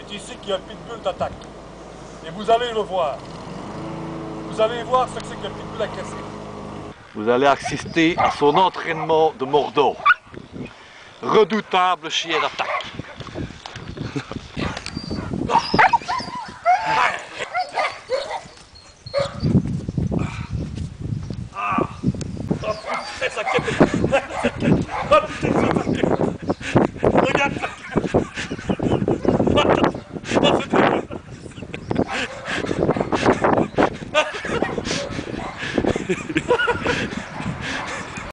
c'est ici qu'un pitbull t'attaque. Et vous allez le voir. Vous allez voir ce que c'est qu'un pitbull agressif. Vous allez assister à son entraînement de Mordor. Redoutable chien d'attaque. Ça quitte. Regarde ça.